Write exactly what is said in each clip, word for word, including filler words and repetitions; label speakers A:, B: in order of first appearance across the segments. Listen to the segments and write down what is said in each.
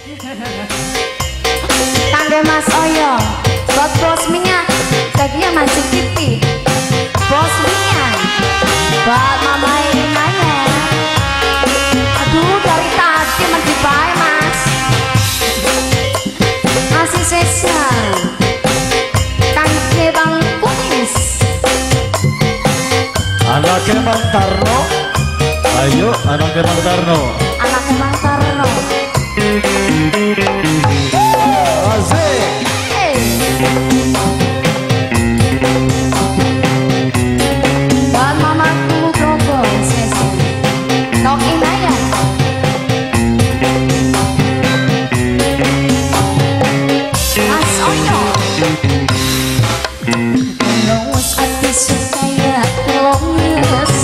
A: Kangge Mas Oyo, buat bos minyak, dagingnya mancing pipi. Bos minyak, buat mama Inaya. Aduh dari tadi mandi bae Mas. Masih spesial. Kangge Bang Kumis.
B: Anaknya Bang Tarno. Ayo anaknya Bang Tarno.
A: Anaknya Bang Tarno.
B: Asik.
A: Hey. Buat mamaku Brogo sesi. Nok Inaya. Mas Oyo. Nongos ati supaya longes.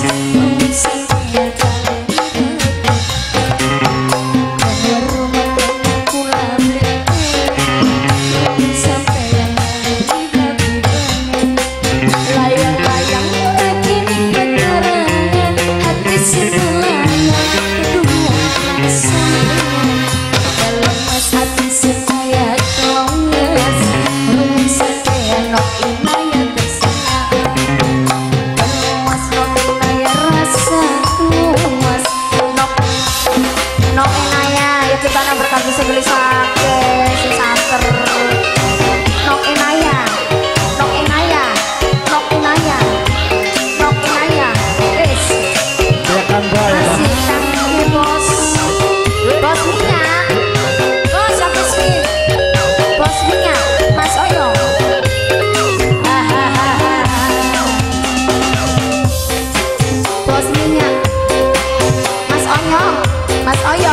A: Sebeli sake, si santer. Nok Inaya, Nok Inaya, Nok Inaya, Nok Inaya. Wis.
B: Ya kan baik.
A: Masih kangge bos. Bos minyak. Bos apa sih? Bos minyak, Mas Oyo. Bos minyak. Mas Oyo, Mas Oyo.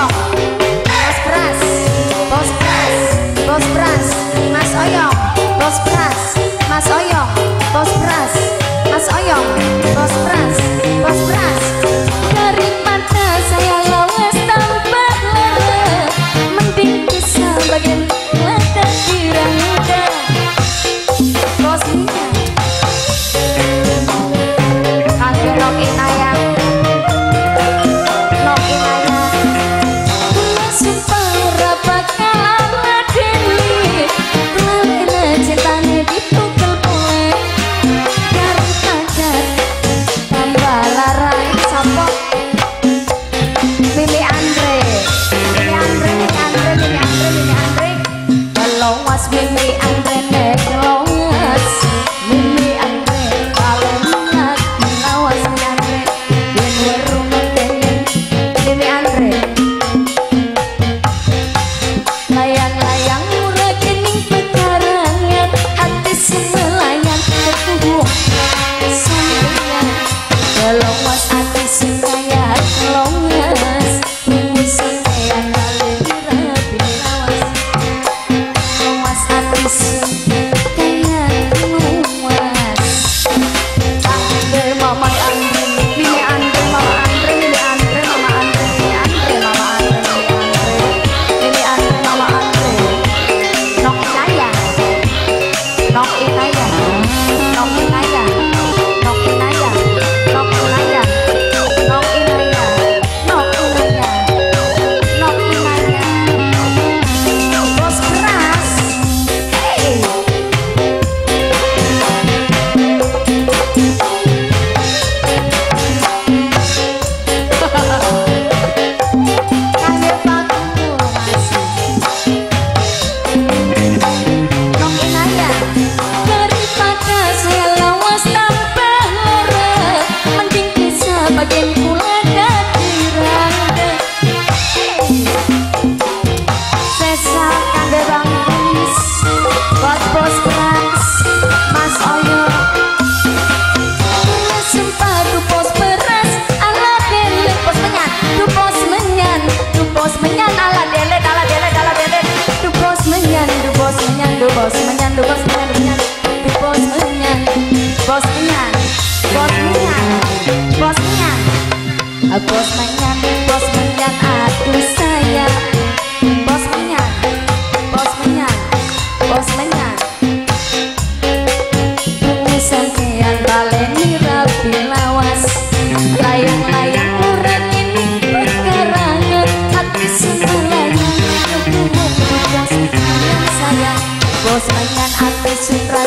A: Bos Pras, Bos Pras, Mas Oyong, Bos Pras, Mas Oyong, Bos Pras, Mas Oyong, Bos Pras, Bos Pras. Daripada saya lawes tanpa lara, mending bisa bagian mata dirangda. Bos minyak, kangge Nok Inaya, Nok Inaya. Sumpah rapatnya cintanya ditukul boleh daripada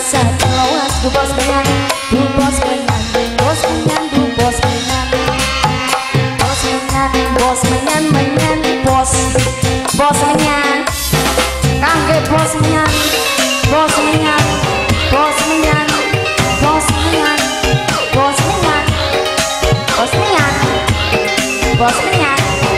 A: rasa keloas du bos menyan, du bos menyan, bos menyan, du bos menyan, bos menyan, bos menyan, menyan, bos, bos menyan, kangge bos menyan, bos menyan, bos menyan, bos menyan, bos menyan, bos menyan, bos menyan.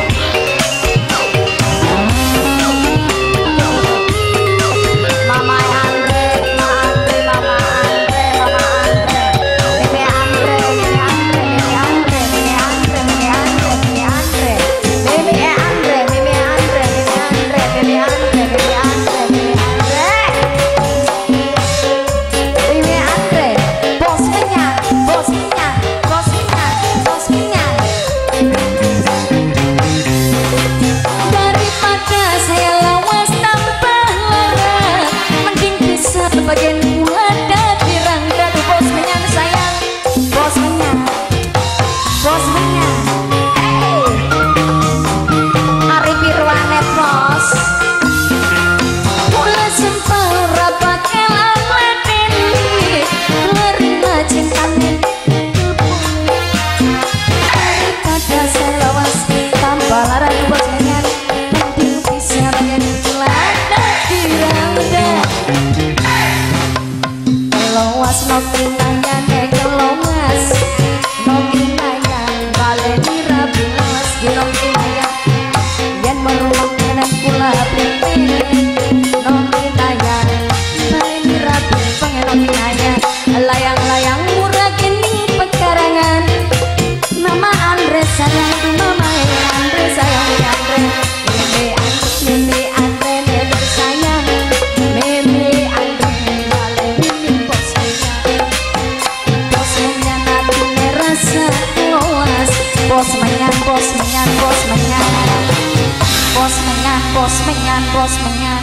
A: Layang-layang murah gini pekarangan, Mama Andre sayang Mama Andre sayang Andre, Meme Andre Meme Andre Meme sayang, Meme Andre Male Meme bos menyan, bos menyan hati merasa keluas, bos menyan bos menyan bos menyan, bos menyan bos menyan bos menyan.